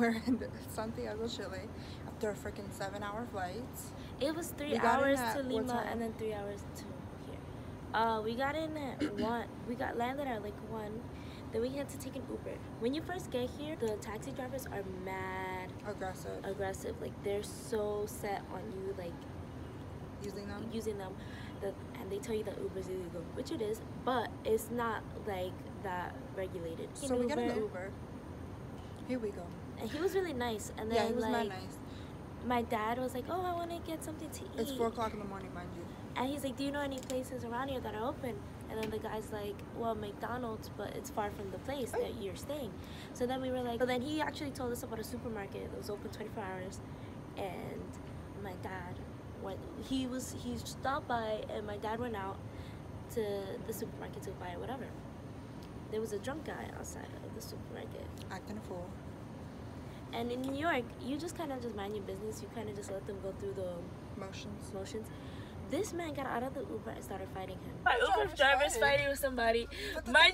we're in Santiago, Chile, after a freaking 7-hour flight. It was 3 hours to Lima and then 3 hours to here. We got in at 1. We got landed at like 1. Then we had to take an Uber. When you first get here, the taxi drivers are mad aggressive. Like they're so set on you, like using them. And they tell you that Uber is illegal, which it is, but it's not like that regulated. So we got an Uber. Here we go. And he was really nice. And then he was like, mad nice. My dad was like, oh, I want to get something to eat. It's 4 o'clock in the morning, mind you. And he's like, do you know any places around here that are open? And then the guy's like, well, McDonald's, but it's far from the place that you're staying. So then we were like, but then he actually told us about a supermarket that was open 24 hours. And my dad went, he stopped by, and my dad went out to the supermarket to buy whatever. There was a drunk guy outside of the supermarket. Acting a fool. And in New York, you just kind of just mind your business. You kind of just let them go through the motions. This man got out of the Uber and started fighting him. My Uber driver's fighting with somebody. My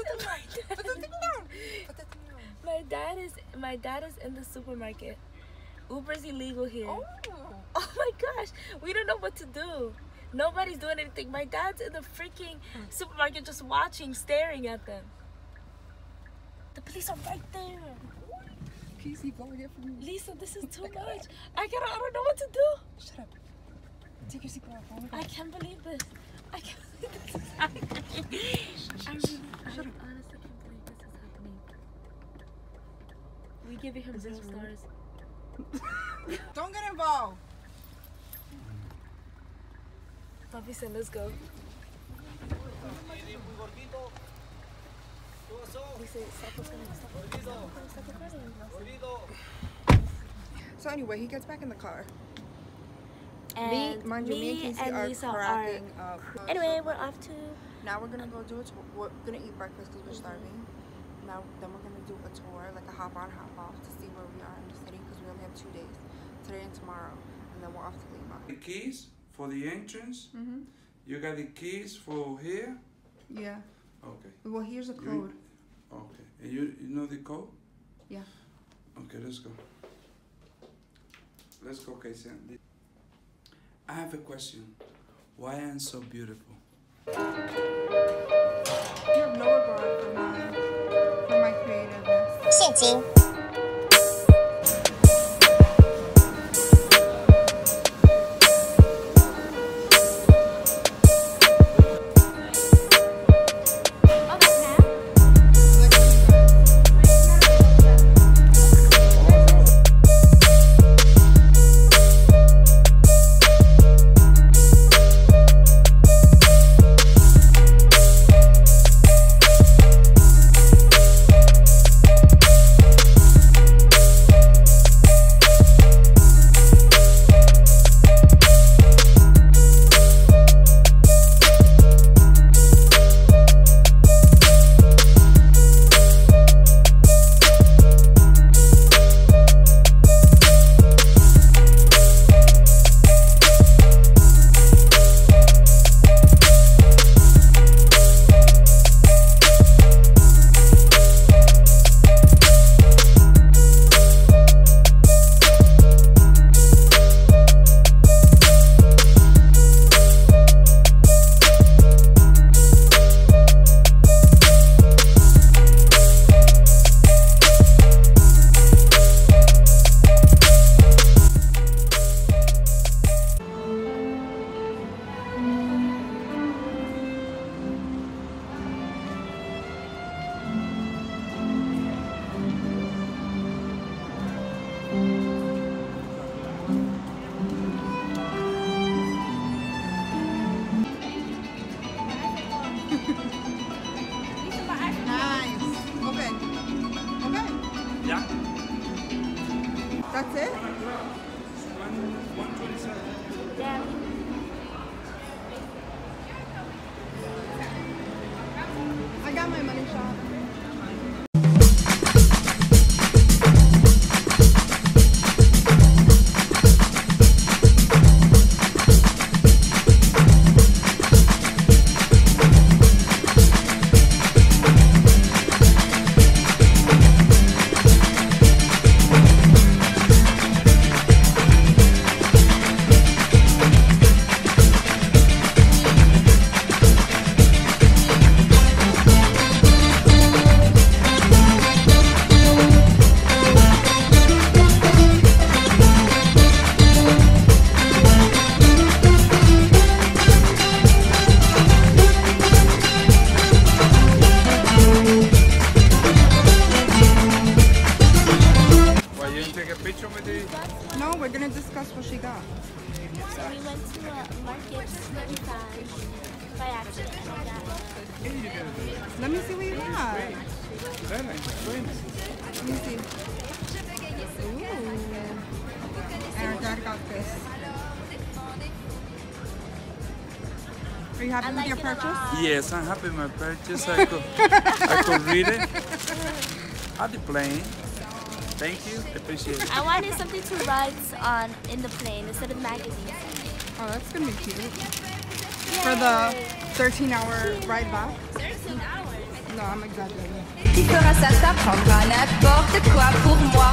dad is in the supermarket. Uber's illegal here. Oh my gosh, we don't know what to do. Nobody's doing anything. My dad's in the freaking supermarket just watching, staring at them. The police are right there. Can you see blowing it from me? Lisa, this is too much. I don't know what to do. Shut up. Take your seatbelt off. I can't believe this. I can't believe this is happening. I honestly can't believe this is happening. We giving him 0 stars. Don't get involved. Papi said, let's go. So anyway, he gets back in the car. And me and Lisa are up. Anyway, we're off to... Now we're gonna go do a tour. We're gonna eat breakfast because we're starving. Then we're gonna do a tour, like a hop on, hop off, to see where we are in the city because we only have 2 days, today and tomorrow, and then we're off to Lima. The keys for the entrance. You got the keys for here. Yeah. Okay. Well, here's a code. Okay. And you know the code? Yeah. Okay, let's go. Let's go, Casey. I have a question. Why am I so beautiful? You have no regard for my creativeness. 现金。 That's it? 127. Yeah. I got my money shot. Let me see what you got. Let me see. Ooh. And our dad got this. Are you happy with your purchase? Yes, I'm happy with my purchase. I could read it. I'll be playing. Thank you. I appreciate it. I wanted something to write on in the plane instead of magazines. Oh, that's gonna be cute. Yay. For the 13-hour ride back. 13 hours? No, I'm exaggerating. Qui fera ça, ça prendra n'importe quoi pour moi.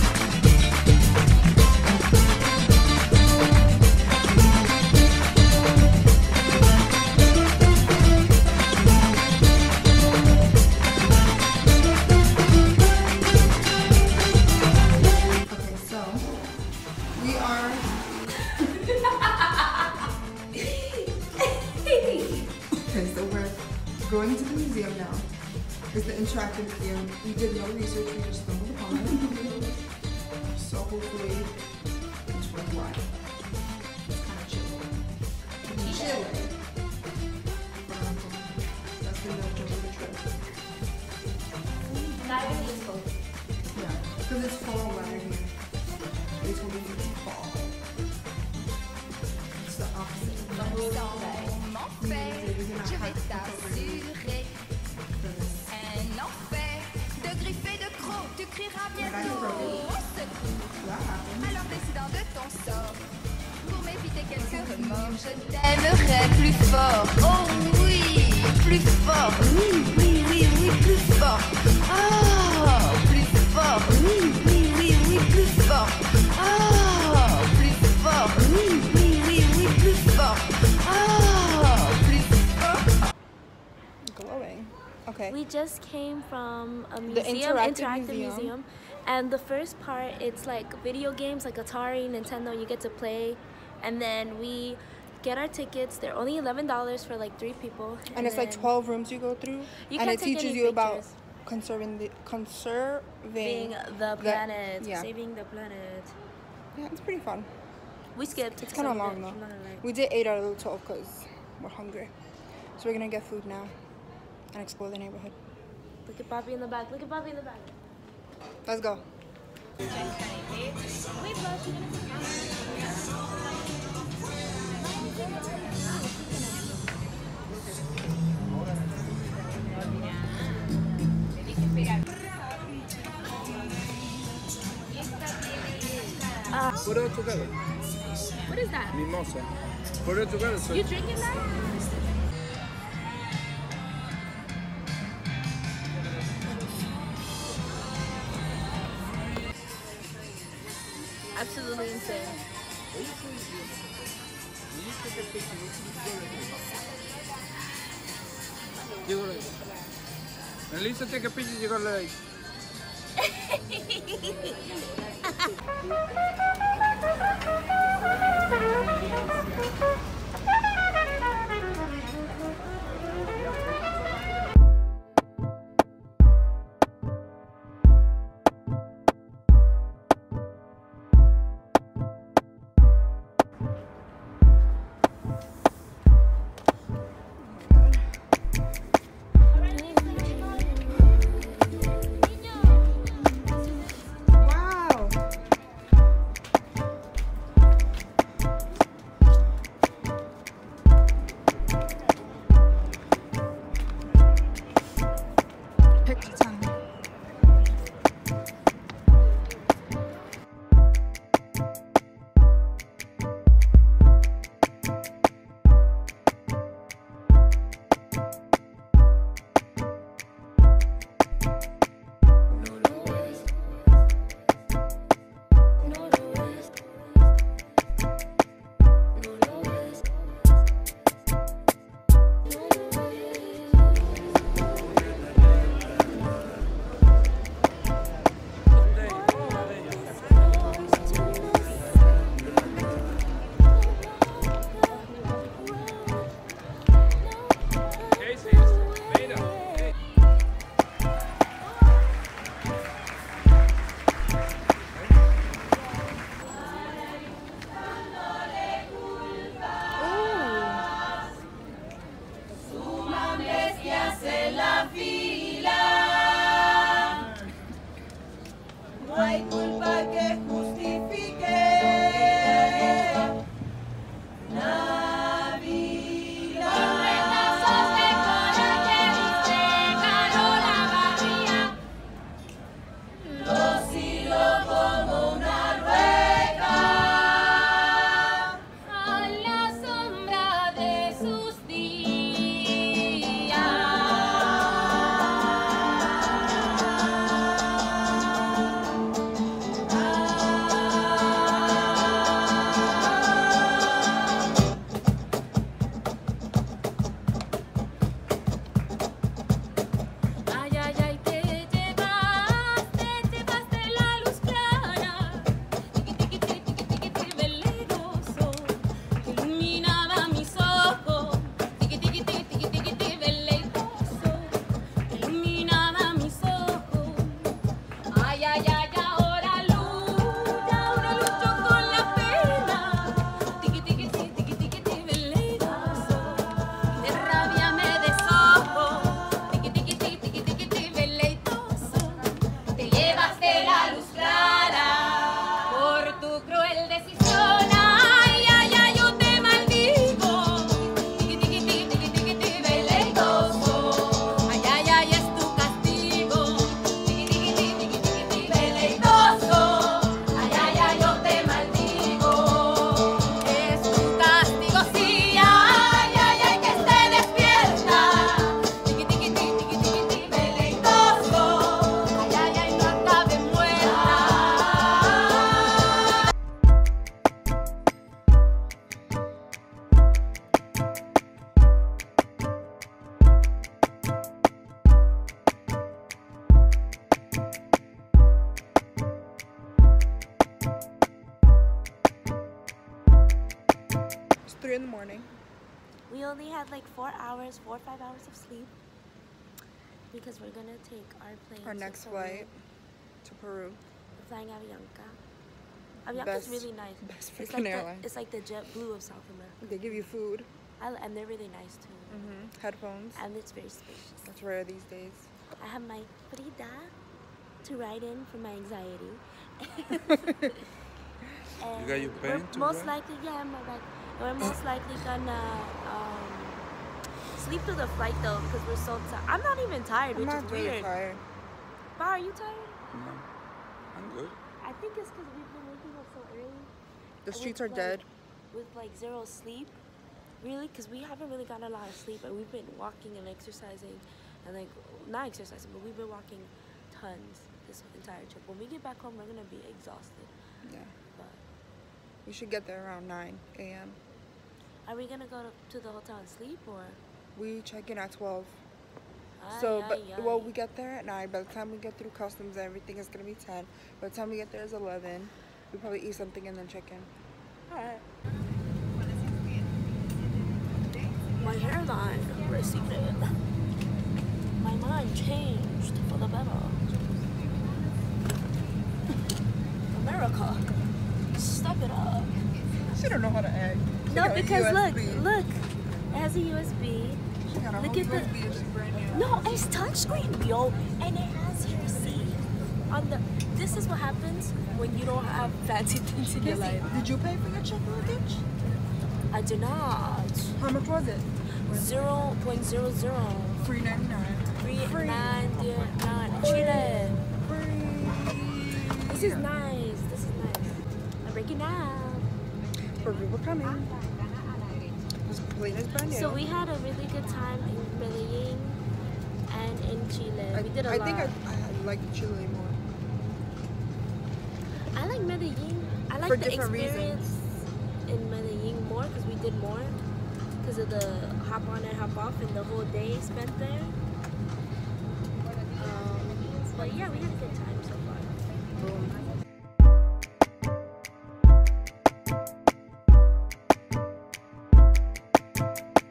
Going to the museum now. It's the interactive museum. We did no research, we just stumbled upon it. So hopefully it's worthwhile. It's kind of chill. Chill. That's the note of the trip. Not really useful. Yeah, because it's fall weather here. They told me it's fall. It's the opposite. Je vais t'assurer un enfer de griffes et de crocs, tu crieras bientôt au secours. Alors décidant de ton sort, pour m'éviter quelques remords, je t'aimerai plus fort. Oh oui, plus fort. Oui, oui, oui, oui, plus fort. Oh, plus fort. Oui, oui, oui, oui, plus fort. Oh, plus fort. Oui, oui, oui, oui, plus fort. Oh. Glowing. Okay. We just came from a museum, interactive museum, and the first part it's like video games like Atari, Nintendo. You get to play, and then we get our tickets. They're only $11 for like 3 people. And it's like 12 rooms you go through, and it teaches you about conserving the planet, yeah. Saving the planet. Yeah, it's pretty fun. We skipped. It's kind of long though. We did 8 out of the 12 because we're hungry. So we're gonna get food now and explore the neighborhood. Look at Poppy in the back. Look at Poppy in the back. Let's go. Put it all together. What is that? Mimosa. Put it together. So You drinking that? Absolutely insane. Melissa, take a picture. You got like. fila. No hay culpa que justifique. Navidad. Con retazos de coraje usted ganó la barría. Los hilo como una rueca. A la sombra de sus días. Ay, ay, ay, te llevaste la luz clara. Tiqui, tiqui, tiqui, tiqui, tiqui, veleroso, que iluminaba mis ojos. Tiqui, tiqui, tiqui, tiqui, tiqui, tiqui, veleroso, que iluminaba mis ojos. Ay, ay, ay, ahora lucho con la pena. Tiqui, tiqui, tiqui, tiqui, tiqui, tiqui, veleroso, de rabia me deshojo. Tiqui, tiqui, tiqui, tiqui, tiqui, tiqui, veleroso, te llevaste la luz clara por tu cruel decisión. Ay, ay, ay, yo te maldigo. Tiqui, tiqui, tiqui, tiqui, tiqui, tiqui, veleroso. Ay, ay, ay, es tu castigo. Tiqui, tiqui, tiqui, tiqui, tiqui, tiqui, veleroso. Ay, ay, ay, yo te maldigo. Es tu castigo, sí. Ay, ay, ay, que esté despierta. Tiqui, tiqui, tiqui, tiqui, tiqui, tiqui, veleroso. Ay, ay, ay, no acabe muerta. It's 3 in the morning. We only had like 4 or 5 hours of sleep because we're gonna take our plane. Our to next Peru. flight to Peru. We're flying Avianca. Avianca's Best- really nice. best It's freaking like airline. it's like the JetBlue of South America. They give you food, And they're really nice too. headphones. And it's very spacious. That's rare these days. I have my Frida to ride in for my anxiety. You got your pen We're to most write? likely, yeah, my bag. We're most likely gonna sleep through the flight though because we're so tired. I'm not even tired, I'm which not is really weird. tired. Ba, are you tired? No, I'm good. I think it's because we've been waking up so early. The And streets with, are like, dead. With like zero sleep. Really? Because we haven't really gotten a lot of sleep and we've been walking and exercising and like, not exercising, but we've been walking tons this entire trip. When we get back home, we're going to be exhausted. Yeah. But We should get there around 9 a.m. are we going to go to the hotel and sleep or? We check in at 12. Ay, So, ay, but ay. well, we get there at 9. By the time we get through customs and everything, it's gonna be 10. By the time we get there, it's 11. We probably eat something and then check in. Alright. My hairline receded. My mind changed for the better. America, step it up. She don't know how to act. She No, got a because USB. look, it has a USB. She got a Look whole at the. USB and she's brand new. No, it's touchscreen, yo, and it has here. See, on the. This is what happens when you don't have fancy things in your life. Did you pay for your check luggage? I did not. How much was it? 0.00. $3.99. 3.99 Chile. Free. This is nice. This is nice. I'm breaking down. But we were coming. This plane is brand new. So we had a really good time in Medellin and in Chile. We did a lot. I think I like Chile more. I like Medellin. I like For the different experience in Medellin more because we did more because of the hop on and hop off and the whole day spent there. But yeah, we had a good time.